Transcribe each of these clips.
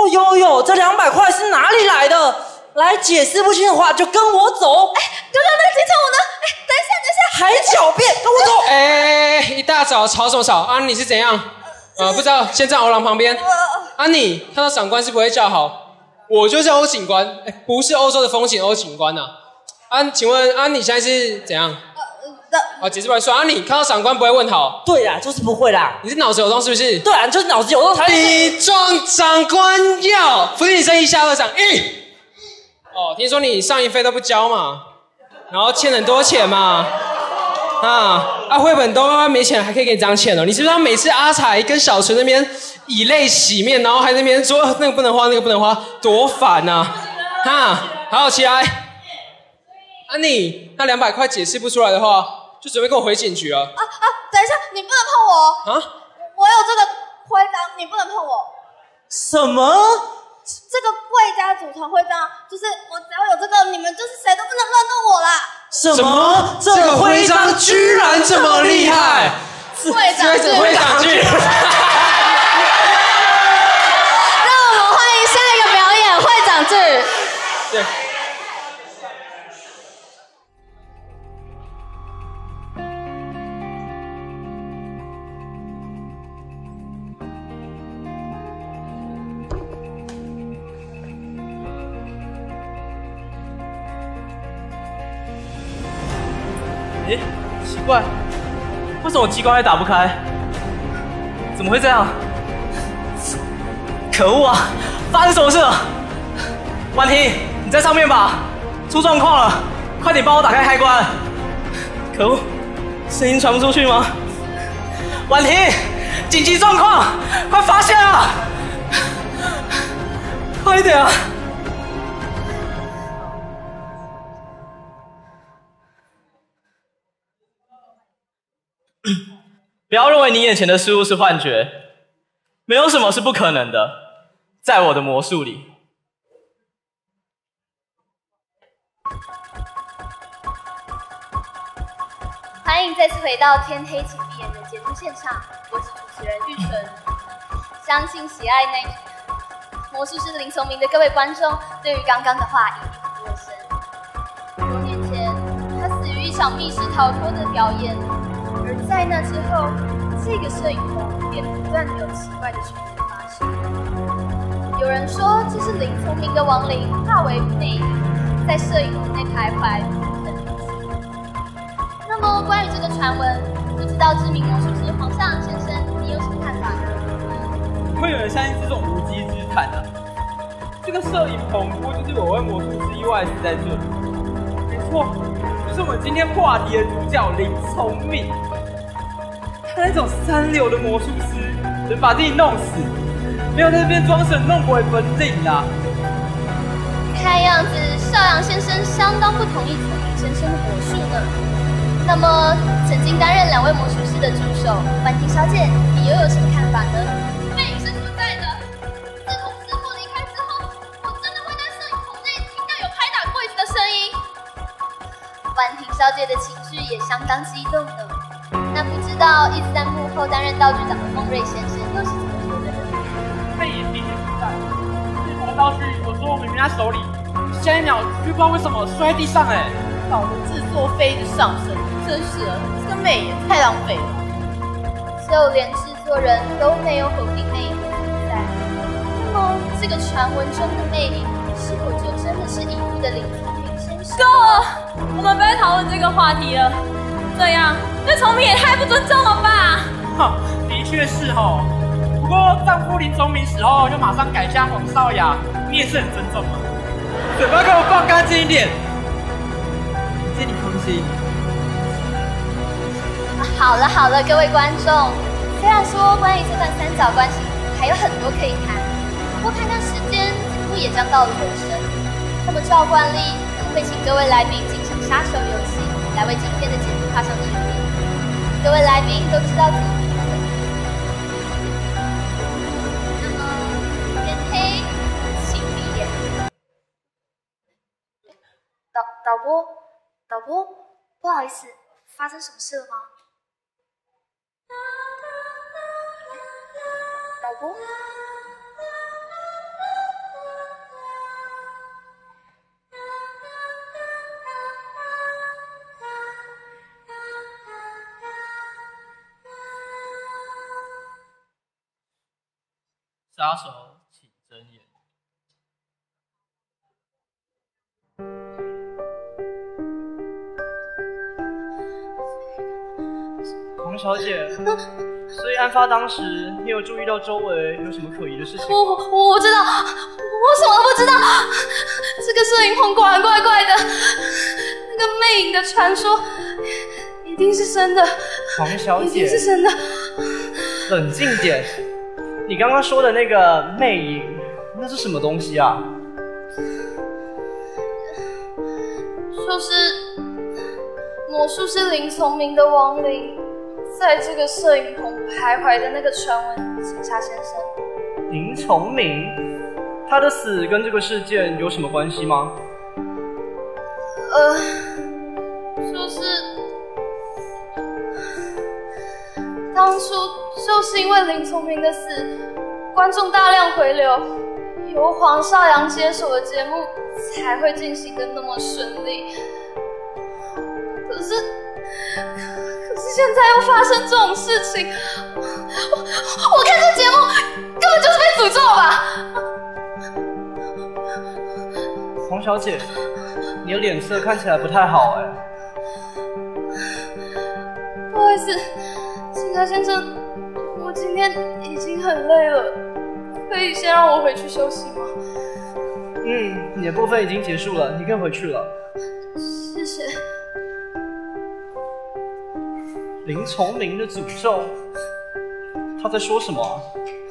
有，这200块是哪里来的？来，解释不清的话就跟我走。 哎，刚刚那个金城武呢？哎，等一下， 还狡辩，跟我走。 哎，一大早吵什么吵？啊，你是怎样？不知道，先站欧郎旁边。啊，你看到长官是不会叫好，我就叫欧警官，不是欧洲的风景欧警官呐。请问你现在是怎样？解释不来说，你看到长官不会问好？ 对啦，就是不会啦。 你是脑子有洞是不是？ 对啊，就是脑子有洞才。 礼状长官要，伏地挺身1下2掌1。听说你上一费都不交嘛，然后欠很多钱嘛。绘本都没钱，还可以给你张钱哦。你知不知道每次阿才跟小纯那边以泪洗面，然后还在那边说那个不能花，那个不能花，多烦啊！好起来。你那200块解释不出来的话，就准备跟我回警局了。 等一下，你不能碰我。我有这个徽章，你不能碰我。 什么？ 这个贵家组团徽章，就是我只要有这个，你们就是谁都不能乱动我啦。 什么？这个徽章居然这么厉害？ 会长剧。让我们欢迎下一个表演，会长剧。 对。 奇怪，为什么机关还打不开？怎么会这样？可恶啊！发生什么事了？婉婷，你在上面吧？出状况了，快点帮我打开开关！可恶，声音传不出去吗？婉婷，紧急状况，快发现啊！快一点啊！不要认为你眼前的事物是幻觉，没有什么是不可能的，在我的魔术里。 欢迎再次回到天黑请闭眼的节目现场，我是主持人玉纯。相信喜爱魔术师林从明的各位观众，对于刚刚的话一定不陌生。多年前，他死于一场密室逃脱的表演。而在那之后，这个摄影棚便不断有奇怪的事情发生。有人说这是林从明的亡灵化为魅影，在摄影棚内徘徊，不肯离去。那么关于这个传闻，不知道知名魔术师黄尚先生，你有什么看法呢？ 会有人相信这种无稽之谈啊？这个摄影棚不过就是我为魔术师意外死在这里。没错，就是我们今天话题的主角林从明。他那种3流的魔术师，能把自己弄死，没有在这边装神弄鬼本领啦。 看样子邵阳先生相当不同意从明先生的魔术呢。那么，曾经担任2位魔术师的助手婉婷小姐，你又有什么看法呢？魅影是存在的。自从师傅离开之后，我真的会在摄影棚内听到有拍打柜子的声音。婉婷小姐的情绪也相当激动呢。那不知道一直在幕后担任道具长的孟瑞先生又是怎么说的呢？ 魅影必须存在，是魔道具有时候明明在手里，下一秒却不知道为什么摔在地上搞得制作费一直上升，真是的，这个魅也太浪费了。 就连制作人都没有否定魅影的存在，那么这个传闻中的魅影是否就真的是已故的林从明先生？ 够了，我们不要讨论这个话题了。这样对从明也太不尊重了吧？ 的确是哦。不过丈夫林从明死后就马上改嫁黄少雅，你也是很尊重嘛。嘴巴给我放干净一点，借你空心。 好了，各位观众，虽然说关于这段三角关系还有很多可以谈，不过看看时间，节目也将到了尾声。那么照惯例，我们会请各位来宾进行杀手游戏，来为今天的节目画上句点。各位来宾都知道怎么做。那么天黑，请闭眼。导播，不好意思，发生什么事了吗？导播， 杀手，请睁眼。黄小姐，所以案发当时，你有注意到周围有什么可疑的事情？ 我知道，我什么都不知道。这个摄影棚果然怪怪的，那个魅影的传说一定是真的。 黄小姐， 一定是真的。 冷静点。你刚刚说的那个魅影，那是什么东西啊？ 就是魔术师林从明的亡灵，在这个摄影棚徘徊的那个传闻警察先生。 林从明，他的死跟这个事件有什么关系吗？ 就是当初就是因为林从明的死，观众大量回流，由黄少阳接手的节目才会进行的那么顺利。可是现在又发生这种事情，我看这节目根本就是被诅咒吧。 黄小姐，你的脸色看起来不太好哎。 不好意思，警察先生，我今天已经很累了，可以先让我回去休息吗？ 你的部分已经结束了，你可以回去了。 谢谢。 林从明的诅咒，他在说什么啊？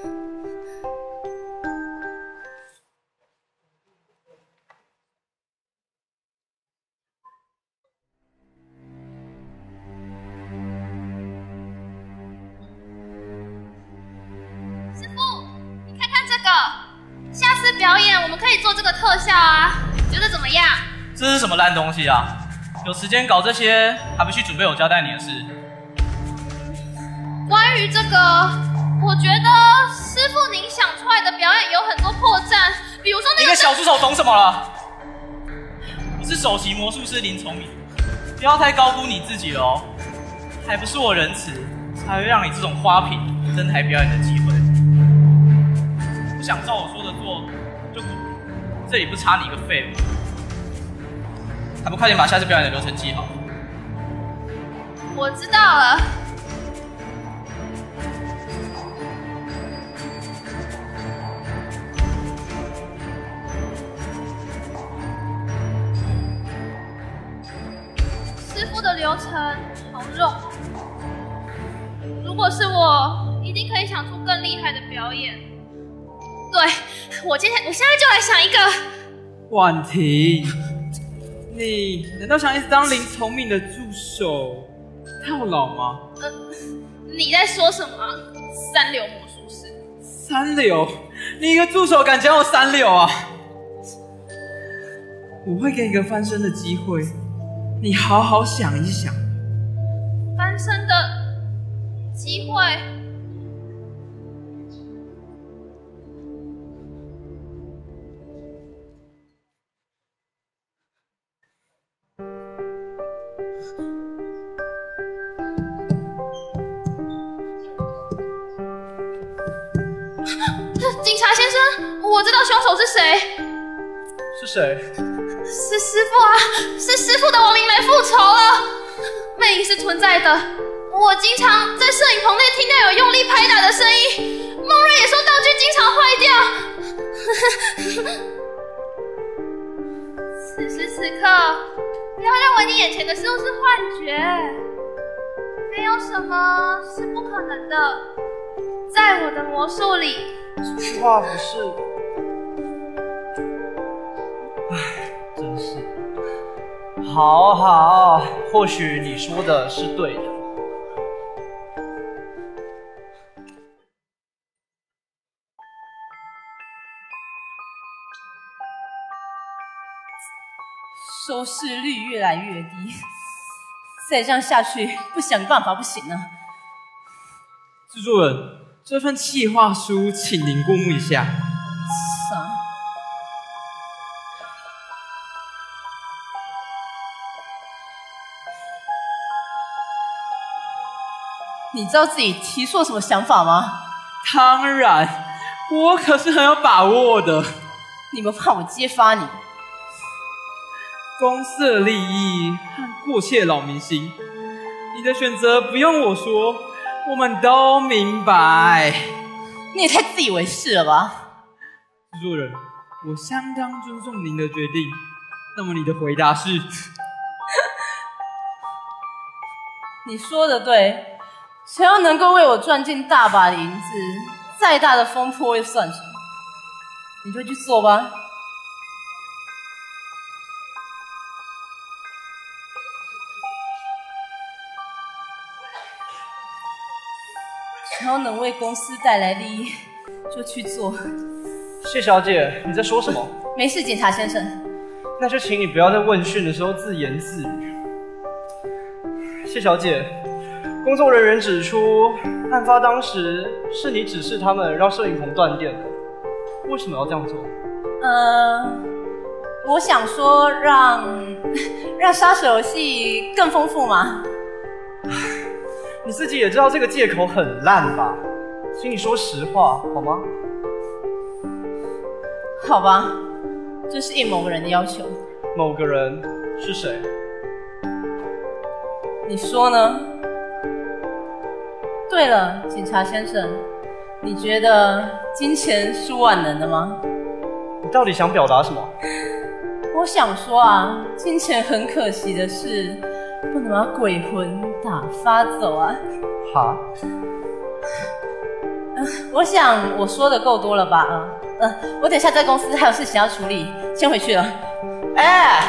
师傅，你看看这个，下次表演我们可以做这个特效啊，你觉得怎么样？ 这是什么烂东西啊？有时间搞这些，还不去准备我交代你的事？ 关于这个，我觉得师傅您想出来的表演有很多破绽，比如说那个…… 你个小助手懂什么了？我是首席魔术师林从明，不要太高估你自己了哦。还不是我仁慈，才会让你这种花瓶登台表演的机会。不想照我说的做，就这里不差你一个废物。还不快点把下次表演的流程记好。 我知道了。师傅的流程好肉，如果是我，一定可以想出更厉害的表演。对，我现在就来想一个。 婉婷，你难道想一直当林从明的助手套牢吗？ 你在说什么？三流魔术师？ 三流？你一个助手敢讲我三流啊？我会给你一个翻身的机会，你好好想一想。 翻身的机会？警察先生，我知道凶手是谁。 是谁？ 是师傅啊！是师傅的亡灵来复仇了。魅影是存在的，我经常在摄影棚内听到有用力拍打的声音。梦瑞也说道具经常坏掉。此时此刻，不要认为你眼前的事都是幻觉，没有什么是不可能的。在我的魔术里， 这句话不是……唉，真是……好，或许你说的是对的。 收视率越来越低，再这样下去，不想办法不行啊！ 制作人，这份企划书请您过目一下。 啥？你知道自己提出了什么想法吗？ 当然， 我可是很有把握的。 你们怕我揭发你？ 公司的利益和过气的老明星，你的选择不用我说，我们都明白。 你也太自以为是了吧！ 制作人，我相当尊重您的决定。那么你的回答是？ 你说的对，只要能够为我赚进大把的银子，再大的风波又算什么？你就去做吧。只要能为公司带来利益，就去做。 谢小姐，你在说什么？ 没事，警察先生。 那就请你不要在问讯的时候自言自语。谢小姐，工作人员指出，案发当时是你指示他们让摄影棚断电的，为什么要这样做？ 我想说让杀手游戏更丰富嘛。 你自己也知道这个借口很烂吧？请你说实话好吗？ 好吧，这是应某个人的要求。 某个人是谁？ 你说呢？对了，警察先生，你觉得金钱是万能的吗？ 你到底想表达什么？ 我想说啊，金钱很可惜的是，不能把鬼魂打发走啊。 哈？ 我想我说的够多了吧？我等一下在公司还有事情要处理，先回去了。哎！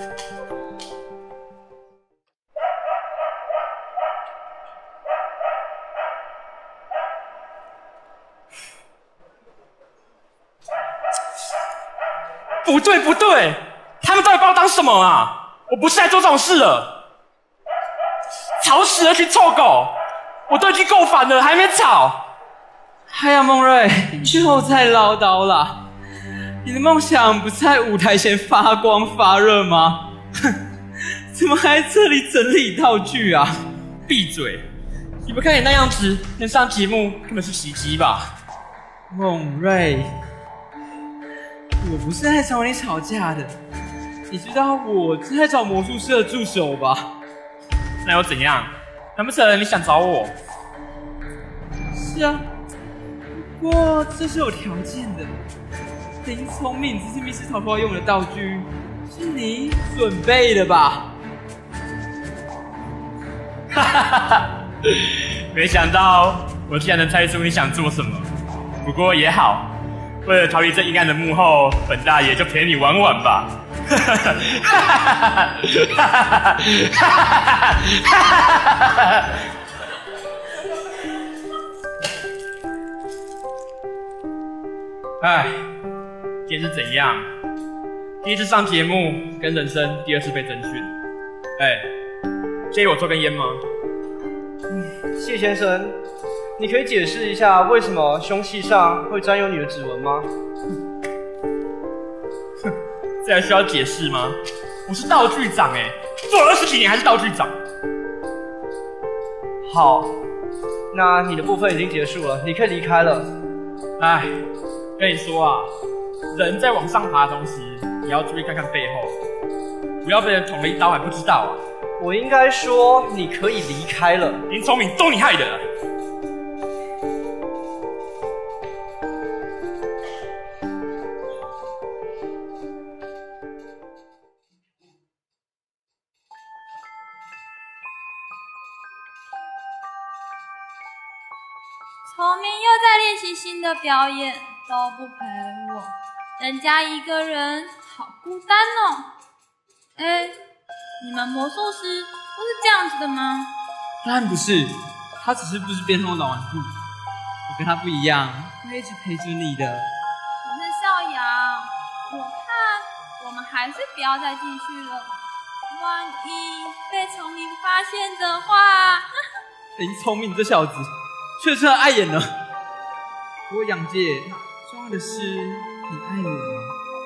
不对不对，他们到底把我当什么啊？我不是来做这种事的。吵死了群臭狗！我都已经够烦了，还没吵。 哎呀，孟瑞，又在唠叨了。你的梦想不在舞台前发光发热吗？怎么还在这里整理道具啊？ 闭嘴！你不看你那样子，能上节目根本是袭击吧？ 孟瑞，我不是在找你吵架的。你知道我是在找魔术师的助手吧？ 那又怎样？难不成你想找我？ 是啊，不过这是有条件的。林聪明只是密室逃脱用的道具，是你准备的吧？ 哈哈哈！没想到我竟然能猜出你想做什么。不过也好，为了逃离这阴暗的幕后，本大爷就陪你玩玩吧。哈哈哈哈哈！哈哈哈哈！哎，今天是怎样？第一次上节目，跟人生第二次被征询。哎，介意我抽根烟吗？ 谢先生，你可以解释一下为什么凶器上会沾有你的指纹吗？ 这还需要解释吗？我是道具长哎，做了20几年还是道具长。 好，那你的部分已经结束了，你可以离开了。 哎，跟你说啊，人在往上爬的同时，也要注意看看背后，不要被人捅了一刀还不知道啊。 我应该说你可以离开了。 林聪明都你害的。 聪明又在练习新的表演，都不陪我，人家一个人好孤单哦。哎，你们魔术师不是这样子的吗？ 当然不是，他只是不知变通的老顽固。我跟他不一样，会一直陪着你的。 可是少阳，我看我们还是不要再继续了，万一被聪明发现的话。 林聪明这小子确实很碍眼呢。不过杨介，重要的是你爱我吗？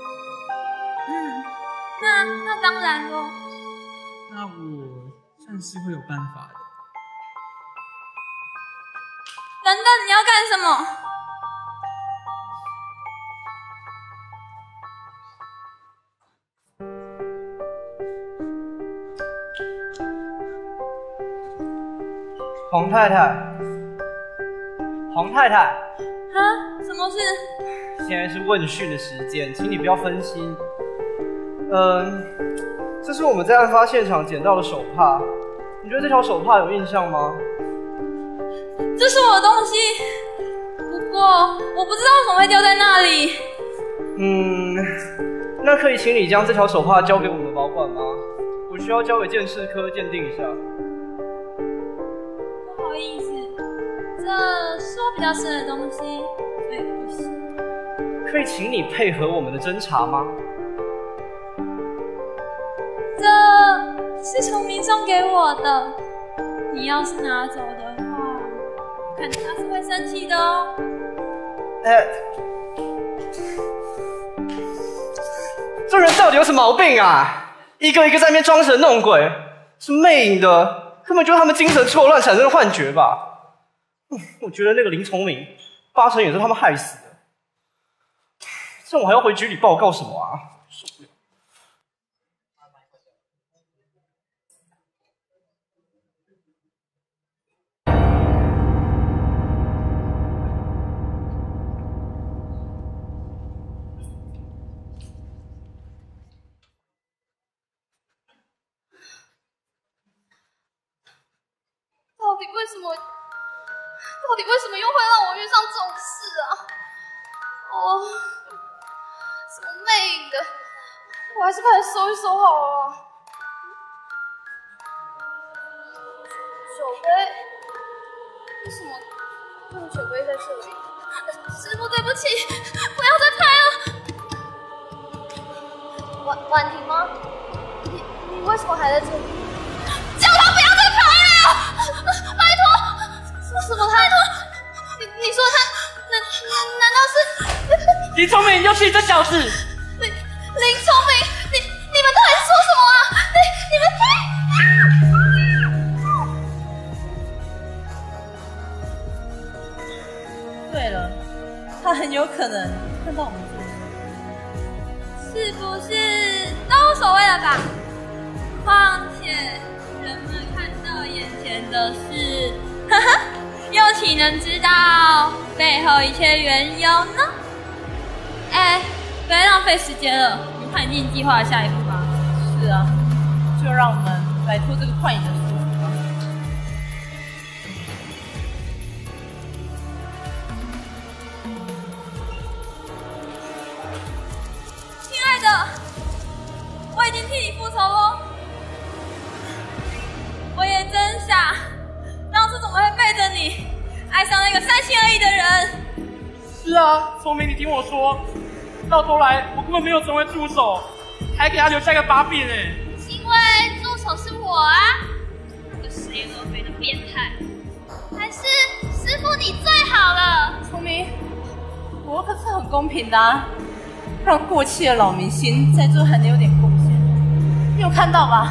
那当然咯。 那我算是会有办法的。 等等，你要干什么？ 黄太太，黄太太， 哈？什么事？ 现在是问讯的时间，请你不要分心。这是我们在案发现场捡到的手帕，你觉得这条手帕有印象吗？ 这是我的东西，不过我不知道为什么会掉在那里。 那可以请你将这条手帕交给我们保管吗？我需要交给鉴识科鉴定一下。 不好意思，这是我比较深的东西，所以不行。 可以请你配合我们的侦查吗？ 这是崇明送给我的，你要是拿走的话，看他是会生气的哦。 这人到底有什么毛病啊？一个一个在那边装神弄鬼，是魅影的，根本就是他们精神错乱产生的幻觉吧？我觉得那个林崇明8成也是他们害死的。这样我还要回局里报告什么啊？受不了。 到底为什么又会让我遇上这种事啊？什么魅影的，我还是快点收一收好了。酒杯，为什么这个酒杯在这里？师父，对不起，不要再拍了。婉婷吗？你为什么还在这里？叫他不要再拍了！拜托！什么？拜托！你说他难道是林聪明？又是你这小子！ 林聪明，你们到底是说什么啊？ 对了，他很有可能看到我们做是不是都无所谓了吧？况且人们看到眼前的事，呵呵，又岂能知道背后一切缘由呢？不要浪费时间了，我们看进计划的下一步吧。 是啊，就让我们摆脱这个幻影的束缚吧。 亲爱的，我已经替你复仇了。我也真傻，当初怎么会背着你爱上那个3心2意的人？ 是啊，聪明，你听我说，到头来我根本没有成为助手，还给他留下一个把柄哎。 因为助手是我啊，那个谁合肥的变态，还是师父你最好了。 聪明，我可是很公平的啊，让过气的老明星在这还能有点贡献，你有看到吧？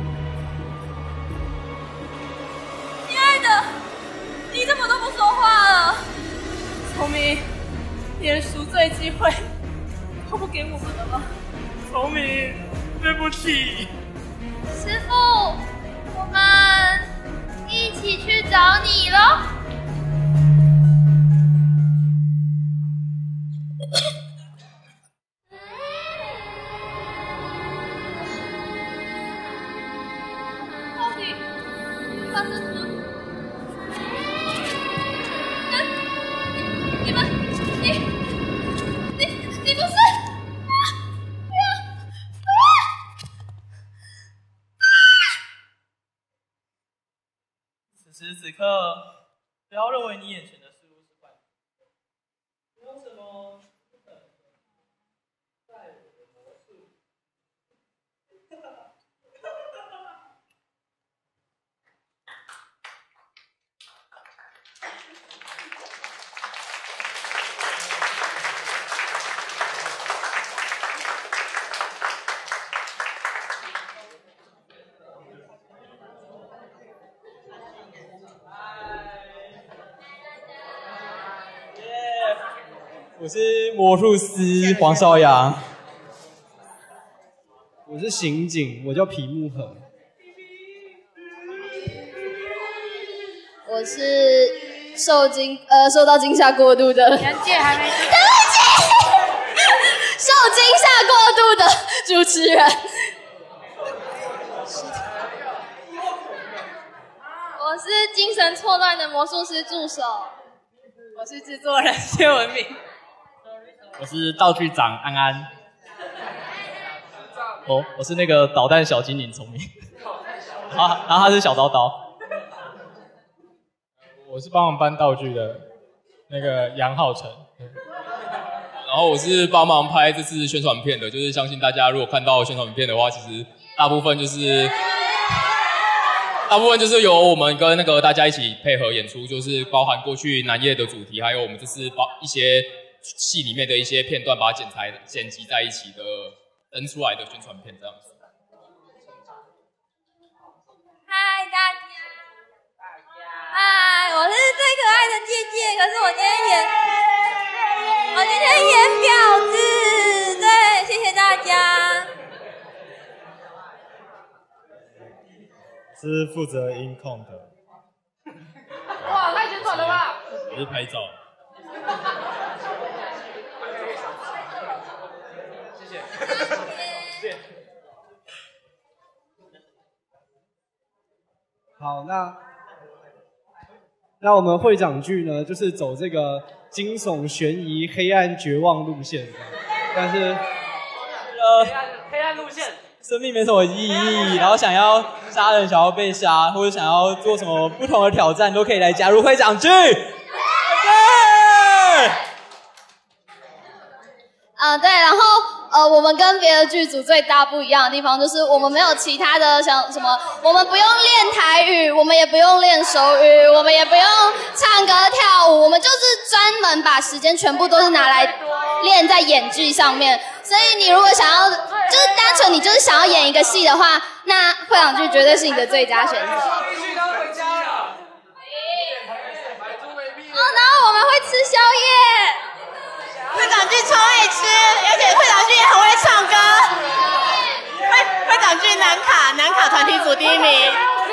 亲爱的，你怎么都不说话了？ 聪明，连赎罪机会都不给我们了吗？ 聪明，对不起。 师父，我们一起去找你咯。 到底发生什么？你不是？ 此时此刻，不要认为你眼前的事物是坏的，没有什么不可能在我的魔术。 我是魔术师黄少阳。 我是刑警，我叫皮木恒。 我是受到惊吓过度的。 杨姐还没。 对不起，受惊吓过度的主持人。 我是精神错乱的魔术师助手。 我是制作人谢文明。 我是道具长安安。我是那个导弹小精灵聪明。然后他是小叨叨。 我是帮忙搬道具的那个杨浩成。 然后我是帮忙拍这次宣传片的，就是相信大家如果看到宣传片的话，其实大部分就是由我们跟那个大家一起配合演出，就是包含过去南夜的主题，还有我们这次一些戏里面的一些片段，把它剪辑在一起的登出来的宣传片这样子。 嗨，大家！嗨，我是最可爱的姐姐，可是我今天演婊子，对，谢谢大家。 是负责音控的。 哇，太宣传了吧！ 我是拍照。 谢谢。好，那我们会长剧呢，就是走这个惊悚、悬疑、黑暗、绝望路线，但是黑暗路线， 生命没什么意义，然后想要杀人、想要被杀，或者想要做什么不同的挑战，都可以来加入会长剧。 对，然后我们跟别的剧组最大不一样的地方就是我们没有其他的像什么，我们不用练台语，我们也不用练手语，我们也不用唱歌跳舞，我们就是专门把时间全部都是拿来练在演技上面。所以你如果想要就是单纯你就是想要演一个戏的话，那会长剧绝对是你的最佳选择。 然后我们会吃宵夜。 会长剧超爱吃，而且会长剧也很会唱歌。会长剧南卡团体组第1名。